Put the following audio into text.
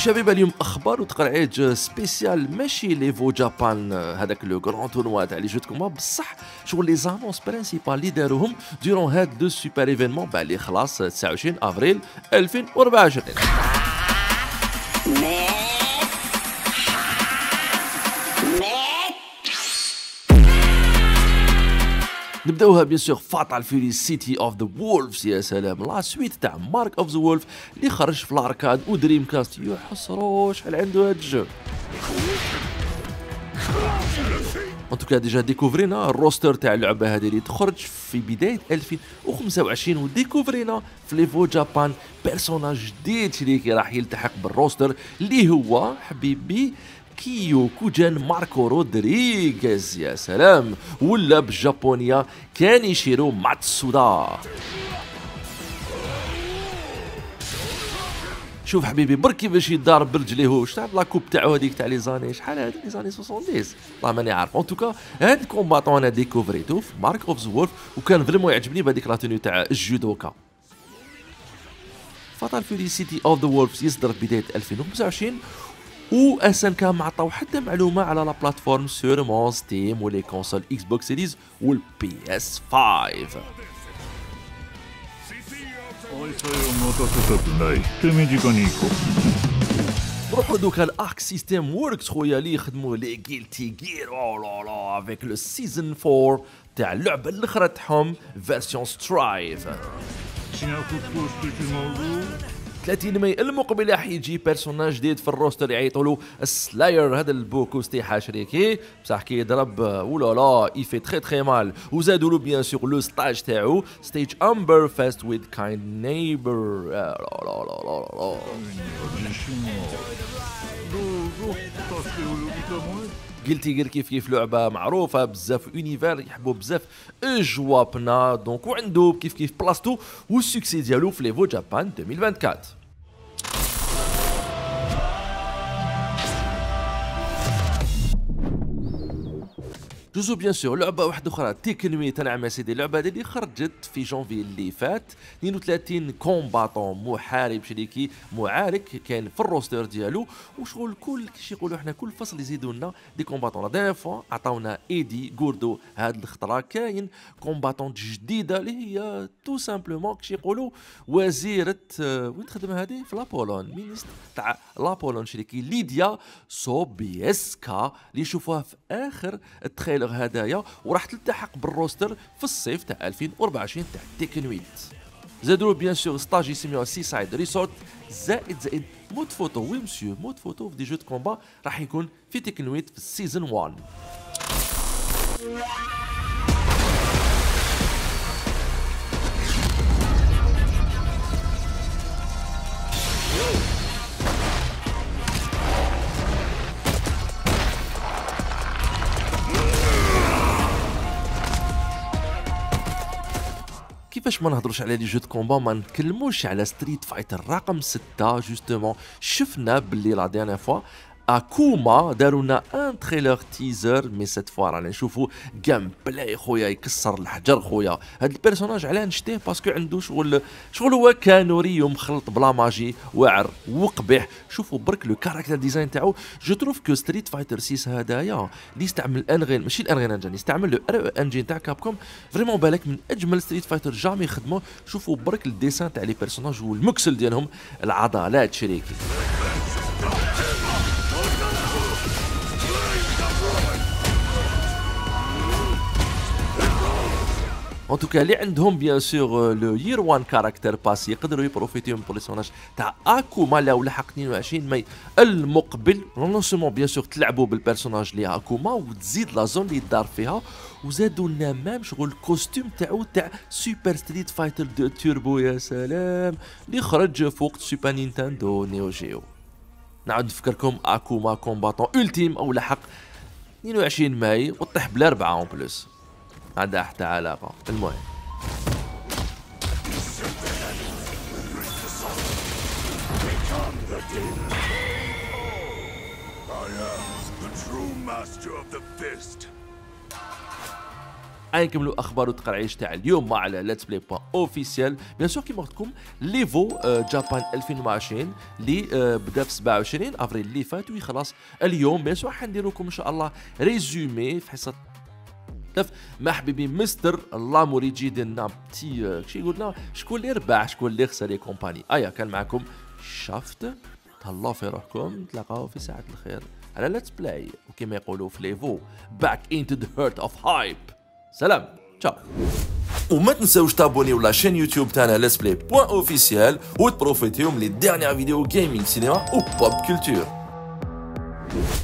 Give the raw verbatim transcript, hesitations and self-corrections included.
شباب اليوم اخبار وتقرعيج سبيسيال ماشي ليفو جابان هذاك لو غران تورنوا تاع لي جو دو كومبا بصح شغل لي زانونس برينسيبال اللي داروهم دورون هاد لو سوبر ايفينمون بقى اللي خلاص تسعة وعشرين افريل ألفين وأربعة وعشرين. نبداوها بيان سور فاتال فيوري سيتي اوف ذا وولفز. يا سلام لا سويت تاع مارك اوف ذا وولف اللي خرج في الاركاد ودريم كاست. يحصرو شحال عنده هاد الجو. ان توكا ديجا ديكوفرينا الروستر تاع اللعبه هذه اللي تخرج في بدايه ألفين وخمسة وعشرين وديكوفرينا في ليفو جابان بيرسوناج جديد شريكي راح يلتحق بالروستر اللي هو حبيبي كيو كوجان ماركو رودريغيز. يا سلام ولا بالجابونيه كانيشيرو ماتسودا. شوف حبيبي برك كيفاش يدار برجليه واش تاع لاكوب تاعو هذيك تاع لي زاني شحال هذيك لي زاني سبعين والله ماني عارف. ان توكا هاد الكومباتون انا ديكوفريتو في مارك اوف ذا وولف وكان فريمون يعجبني بهذيك لا توني تاع الجودوكا. فاتال فيوري سيتي اوف ذا وولفز يصدر في بدايه ألفين وخمسة وعشرين و اس ان كا ما عطاو حتى معلومه على لا بلاتفورم سورمون ستيم ولي كونسول اكس بوكس سيريز والبي اس خمسة. نروحو دوكا الارك سيستيم ووركس خويا اللي يخدموا لي جيلتي جير او لا لا افيك لو سيزون أربعة تاع اللعبه الاخرى تاعهم فيرسيون سترايف. ثلاثين ماي المقبل راح يجي بيرسوناج جديد في الروستر يعيطوا له السلاير. هذا البوكو ستيحا شريكي بصح كي يضرب ولا لا يفي تري تري مال. وزادوا له بيان سور لو ستاج تاعو ستيج امبر فاست ويز كايند نيبر. لا لا لا لا قلتي غير كيف كيف لعبه معروفه بزاف اونيفير يحبوا بزاف جوابنا دونك وعنده كيف كيف بلاصتو والسكسي ديالو في ليفو جابان ألفين وأربعة وعشرين. جوزو بيان سور لعبه واحده اخرى تيكنوي تنعم يا سيدي. اللعبه هذه اللي خرجت في جونفي اللي فات اثنين وثلاثين كومباتون محارب شريكي معارك كان في الروستر ديالو وشغل كل كيش يقولوا احنا كل فصل يزيدوا لنا دي كومباتون. لا دير فوا عطاونا ايدي غوردو هاد الخطره كاين كومباتون جديده اللي هي تو سامبلومون كيش يقولوا وزيره وين تخدم هذه في لابولون مينيستر تاع لابولون شريكي ليديا سوبيسكا اللي يشوفوها في اخر التريلر هدايا وراح تلتحق بالروستر في الصيف تاع ألفين وأربعة وعشرين تاع تيكنويت. زادوا بيان سور ستاج يسميوها سي سايد ريسورت زائد زائد مود فوتو. وي مسيو مود فوتو في دي جو دو كومبا راح يكون في تيكنويت في السيزون واحد. كيفاش ما نهضروش على لي جو دو كومبا ما نتكلموش على ستريت فايتر رقم ستة. جوستومون شفنا باللي لا ديرنيير فوا اكوما داروا لنا ان تريلر تيزر مي سيت فوا رانا نشوفوا جيم بلاي خويا يكسر الحجر خويا. هاد البيرسوناج علاه نشتيه باسكو عنده شغل شغل هو كانوري ومخلط بلا ماجي واعر وقبح. شوفوا برك لو كاركتر ديزاين تاعو جو تروف كو ستريت فايتر ستة هدايا اللي يستعمل الانغين ماشي الانغين انجين يستعمل لو ار انجين تاع كابكوم فريمون بالك من اجمل ستريت فايتر جامي خدموا. شوفوا برك الديسان تاع لي بيرسوناج والمكسل ديالهم العضلات شريكي. ان توكا اللي عندهم بيان سور لو يير واحد كاركتر باس يقدروا يبروفيتيو من بيرسوناج تاع اكوما لا ولحق اثنين وعشرين ماي المقبل. نون سومون بيان سور تلعبوا بالبيرسوناج اللي اكوما وتزيد لا زون اللي دار فيها وزادوا لنا مام شغل الكوستيم تاعو تاع سوبر ستريت فايتر دو توربو. يا سلام اللي خرج فوق سوبر نينتندو نيو جيو. نعاود نفكركم اكوما كومباتون التيم او لحق اثنين وعشرين ماي وطيح بلا ربعه اون بلوس عندها حتى علاقة. المهم غنكملوا اخبار وتقرعيش تاع اليوم مع على ليتس بلاي بوان اوفيسيال. بيان سور كيما قلت لكم ليفو جابان ألفين وعشرين اللي بدا في سبعة وعشرين افريل اللي فات ويخلص اليوم. بيان سور حندير لكم ان شاء الله ريزومي في حصه ما حبيبي مستر اللامور يجي لنا بتي شي يقولنا شكون اللي ربح شكون اللي خسر يا كومباني. ايا كان معكم شافت، تهلاو في روحكم، نتلاقاو في ساعة الخير على ليتس بلاي وكما يقولوا في ليفو باك انتو ذا هيرت اوف هايب. سلام تشاو. وما تنساوش تابونيو لا شين يوتيوب تاعنا ليتس بلاي بوان اوفيسيال وتبروفيتيو من لي ديرنيير فيديو جيمنج سينما و بوب كولتور.